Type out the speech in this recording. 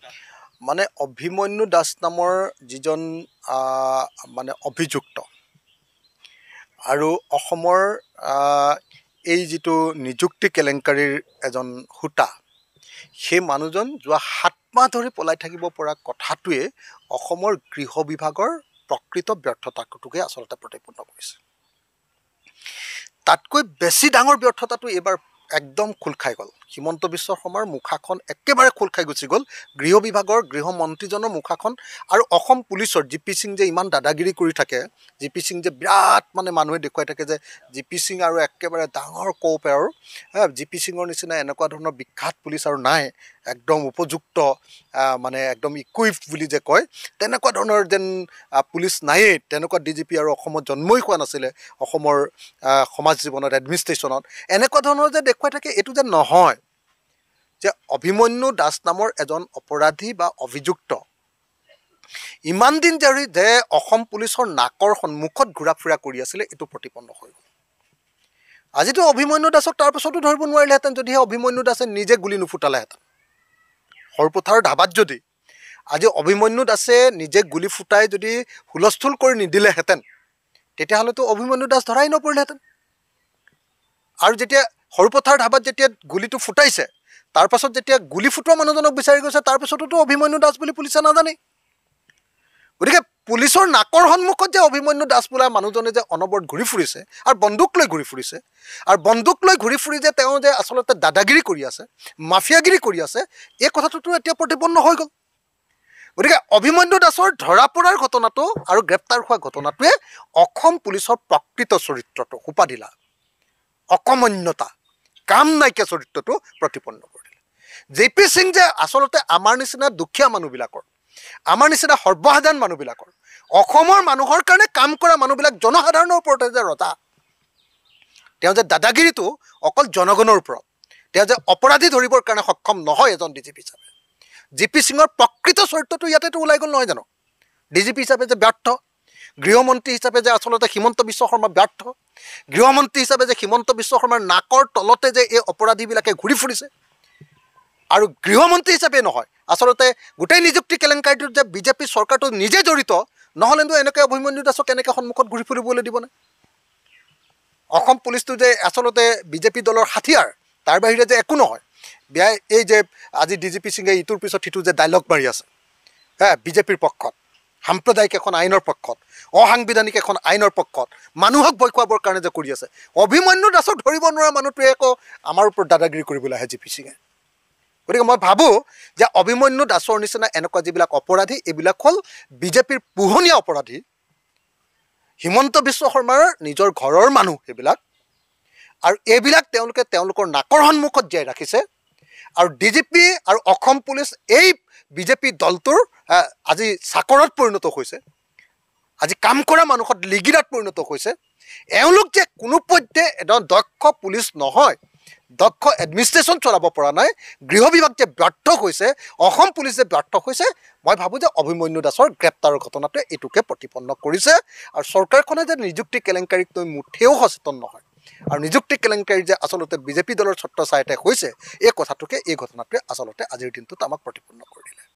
মানে অভিমন্যু দাস নামৰ যিজন মানে অভিযুক্ত আৰু অসমৰ এই যিটো নিযুক্তি কেলেংকাৰীৰ এজন হোতা সেই মানুহজন যোৱা 7 মাহ ধৰি পলাই থাকিব পৰা কথাটোৱে অসমৰ গৃহ বিভাগৰ প্ৰকৃত ব্যৰ্থতাটোকে আচলতে প্ৰতিপন্ন কৰিছে। তাতকৈ বেছি ডাঙৰ ব্যৰ্থতাটো এবাৰ একদম খোল খাই গ'ল। হিমন্ত বিশ্ব শৰ্মাৰ মুখাখন একেবাৰে খোল খাই গুচি গ'ল। গৃহ বিভাগৰ গৃহমন্ত্ৰীজনৰ মুখাখন আৰু অসম পুলিচৰ জি পি সিং যে ইমান দাদাগিৰি কৰি থাকে, জি পি সিং যে বিৰাট মানে মানুহে দেখুৱাই থাকে যে জি পি সিং আৰু একেবাৰে ডাঙৰ কৌপেয়ৰ, জি পি সিঙৰ নিচিনা এনেকুৱা ধৰণৰ বিখ্যাত পুলিচ আৰু নাই, একদম উপযুক্ত মানে একদম ইকুইপড বুলি যে কয় তেনেকুৱা ধৰণৰ যেন পুলিচ নায়েই, তেনেকুৱা DGP আৰু অসমত জন্মই হোৱা নাছিলে অসমৰ সমাজ জীৱনত এডমিনিষ্ট্ৰেশ্যনত। এনেকুৱা ধৰণৰ যে দেখুৱাই থাকে, এইটো যে নহয় যে অভিমন্যু দাস নামৰ এজন অপৰাধী বা অভিযুক্ত ইমান দিন ধৰি যে অসম পুলিচৰ নাকৰ সন্মুখত ঘূৰা ফুৰা কৰি আছিলে, এইটো প্ৰতিপন্ন হৈ গ'ল। আজিতো অভিমন্যু দাসক তাৰপাছতো ধৰিব নোৱাৰিলেহেঁতেন যদিহে অভিমন্যু দাসে নিজে গুলি নুফুটালেহেঁতেন। সৰপথাৰৰ ধাবাত যদি আজি অভিমন্যু দাসে নিজে গুলি ফুটাই যদি হুলস্থুল কৰি নিদিলেহেঁতেন, তেতিয়াহ'লেতো অভিমন্যু দাস ধৰাই নপৰিলেহেঁতেন। আৰু যেতিয়া সৰপথাৰ ধাবাত যেতিয়া গুলিটো ফুটাইছে, তাৰপাছত যেতিয়া গুলি ফুটোৱা মানুহজনক বিচাৰি গৈছে, তাৰপাছতো অভিমন্যু দাস বুলি পুলিচে নাজানে। গতিকে পুলিচৰ নাকৰ সন্মুখত যে অভিমন্যু দাস বোলা মানুহজনে যে অনবৰত ঘূৰি ফুৰিছে আৰু বন্দুক লৈ ঘূৰি ফুৰিছে, আৰু বন্দুক লৈ ঘূৰি ফুৰি যে তেওঁ যে আচলতে দাদাগিৰি কৰি আছে, মাফিয়াগিৰি কৰি আছে, এই কথাটোতো এতিয়া প্ৰতিপন্ন হৈ গ'ল। গতিকে অভিমন্যু দাসৰ ধৰা পৰাৰ ঘটনাটো আৰু গ্ৰেপ্তাৰ হোৱা ঘটনাটোৱে অসম পুলিচৰ প্ৰকৃত চৰিত্ৰটো সোপাদিলা, অকমন্যতা, কাম নাইকিয়া চৰিত্ৰটো প্ৰতিপন্ন কৰিলে। জে পি সিং যে আচলতে আমাৰ নিচিনা দুখীয়া মানুহবিলাকৰ, আমাৰ নিচিনা সৰ্বসাধাৰণ মানুহবিলাকৰ, অসমৰ মানুহৰ কাৰণে কাম কৰা মানুহবিলাক, জনসাধাৰণৰ ওপৰতে যে ৰজা, তেওঁ যে দাদাগিৰিটো অকল জনগণৰ ওপৰত, তেওঁ যে অপৰাধী ধৰিবৰ কাৰণে সক্ষম নহয় এজন DGP হিচাপে। জি পি সিঙৰ প্ৰকৃত চৰিত্ৰটো ইয়াতেতো ওলাই গ'ল নহয় জানো? DGP হিচাপে যে ব্যৰ্থ, গৃহমন্ত্ৰী হিচাপে যে আচলতে হিমন্ত বিশ্ব শৰ্মা ব্যৰ্থ, গৃহমন্ত্ৰী হিচাপে যে হিমন্ত বিশ্ব শৰ্মাৰ নাকৰ তলতে যে এই অপৰাধীবিলাকে ঘূৰি ফুৰিছে, আৰু গৃহমন্ত্ৰী হিচাপে নহয় আচলতে গোটেই নিযুক্তি কেলেংকাৰীটোত যে বিজেপি চৰকাৰটো নিজে জড়িত, নহ'লেতো এনেকৈ অভিমন্যু দাসক কেনেকৈ সন্মুখত ঘূৰি ফুৰিবলৈ দিবনে? অসম পুলিচটো যে আচলতে বিজেপি দলৰ হাথিয়াৰ, তাৰ বাহিৰে যে একো নহয়। এই যে আজি DGP সিঙে ইটোৰ পিছত সিটো যে ডাইলগ মাৰি আছে বিজেপিৰ পক্ষত, সাম্প্ৰদায়িক এখন আইনৰ পক্ষত, অসাংবিধানিক এখন আইনৰ পক্ষত, মানুহক ভয় খুৱাবৰ কাৰণে যে কৰি আছে, অভিমন্যু দাসক ধৰিব নোৱাৰা মানুহটোৱে আকৌ আমাৰ ওপৰত দাদাগিৰি কৰিবলৈ আহে GP সিঙে। গতিকে মই ভাবোঁ যে অভিমন্যু দাসৰ নিচিনা এনেকুৱা যিবিলাক অপৰাধী, এইবিলাক হ'ল বিজেপিৰ পোহনীয়া অপৰাধী, হিমন্ত বিশ্ব শৰ্মাৰ নিজৰ ঘৰৰ মানুহ সেইবিলাক, আৰু এইবিলাক তেওঁলোকে তেওঁলোকৰ নাকৰ সন্মুখত জীয়াই ৰাখিছে। আৰু DGP আৰু অসম পুলিচ এই বিজেপি দলটোৰ আজি চাকৰত পৰিণত হৈছে, আজি কাম কৰা মানুহত লিগিৰাত পৰিণত হৈছে। এওঁলোক যে কোনোপধ্যে এজন দক্ষ পুলিচ নহয়, দক্ষ এডমিনিষ্ট্ৰেশ্যন চলাব পৰা নাই, গৃহ বিভাগ যে ব্যৰ্থ হৈছে, অসম পুলিচ যে ব্যৰ্থ হৈছে, মই ভাবোঁ যে অভিমন্যু দাসৰ গ্ৰেপ্তাৰৰ ঘটনাটোৱে এইটোকে প্ৰতিপন্ন কৰিছে। আৰু চৰকাৰখনে যে নিযুক্তি কেলেংকাৰীক লৈ মুঠেও সচেতন নহয়, আৰু নিযুক্তি কেলেংকাৰী যে আচলতে বিজেপি দলৰ ছত্ৰছায়াতে হৈছে, এই কথাটোকে এই ঘটনাটোৱে আচলতে আজিৰ দিনটোত আমাক প্ৰতিপন্ন কৰি দিলে।